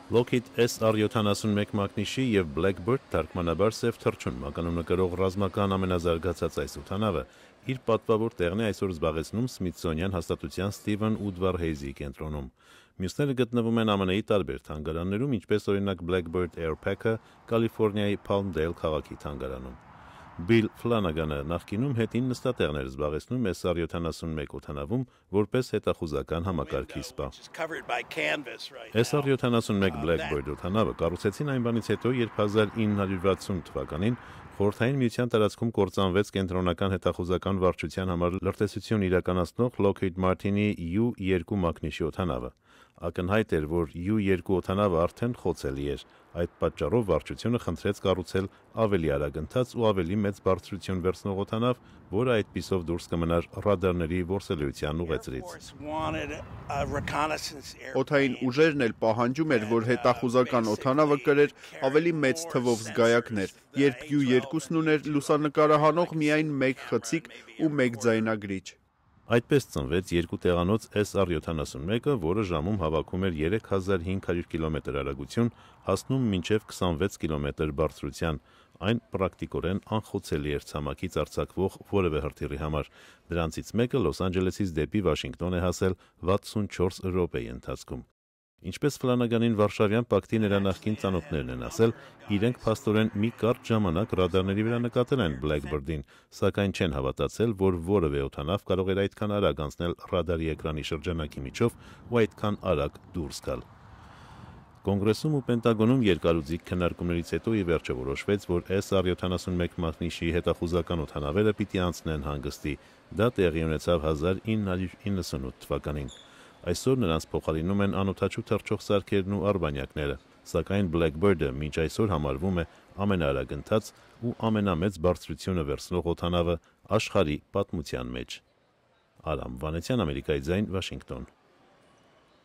Lockheed SR-71 մակնիշի և Blackbird թարգմանաբար սև թռչուն մականունը կրող ռազմական ամենազարգացած այս օդանավը իր պատվավոր տեղն է այսօր զբաղեցնում Սմիթսոնյան հաստատության Ստիվեն Ուդվար Հեյզի կենտրոնում։ Մյուսները գտնվում են ԱՄՆ-ի տարբեր թանգարաններում, ինչպես օրինակ Blackbird Air Pack-ը Կալիֆոռնիայի Palmdale քաղաքի թանգարանում։ Բիլ Ֆլանագանը նախկինում հետին նստատեղն էր զբաղեցնում SR-71 օդանավում որպես հետախուզական համակարգի սպա։ SR-71 Blackbird օդանավը կառուցեցին այն բանից հետո, երբ 1960 թվականին Խորհրդային Միության տարածքում կործանվեց կենտրոնական հետախուզական վարչության համար լրտեսություն իրականացնող Lockheed Martin-ի U-2 մակնիշի օդանավը։ Ակնհայտ էր, որ U-2 օդանավը արդեն խոցելի էր։ Այդ պատճառով վարչությունը խնդրեց կառուցել ավելի արագընթաց ու ավելի մեծ բարձրություն վերցնող օդանավ, որը այդպիսով դուրս կմնար ռադարների որսելիության ուղեծրից։ Օդային ուժերն էլ պահանջում էր, որ հետախուզական օդանավը կրեր ավելի մեծ թվով զգայակներ, երբ U-2-ն ուներ լուսանկարահանող միայն մեկ խցիկ ու մեկ ձայնագրիչ։ Այդպես ծնվեց երկու տեղանոց SR-71-ը, որը ժամում հավաքում էր 3500 կմ արագություն, հասնում մինչև 26 կմ բարձրության։ Այն պրակտիկորեն անխոցելի էր ցամաքից արձակվող որևէ հրթիռի համար։ Դրանցից մեկը Լոս Անջելեսից դեպի Վաշինգտոն է հասել 64 րոպեի ընթացքում։ Ինչպես Ֆլանագանին Վարշավյան պակտի նրա նախկին ծանոթներն են ասել, իրենք փաստորեն մի կարճ ժամանակ ռադարների վրա նկատել են Blackbird-ին, սակայն չեն հավատացել, որ որևէ օդանավ կարող էր այդքան արագ անցնել ռադարի էկրանի շրջանակի միջով ու այդքան արագ դուրս գալ։ Կոնգրեսում ու Պենտագոնում երկարուձիգ քննարկումներից հետո ի վերջո որոշվեց, որ SR-71 մակնիշի հետախուզական օդանավերը պիտի անցնեն հանգստի։ Դա տեղի ունեցավ 1998 թվականին։ Այսօր նրանց փոխարինում են անօդաչու թռչող սարքերն ու արբանյակները, սակայն Blackbird-ը մինչ այսօր համարվում է ամենաարագընթաց ու ամենամեծ բարձրությունը վերցնող օդանավը աշխարհի պատմության մեջ։ Արամ Վանեցյան, Ամերիկայի ձայն, Վաշինգտոն։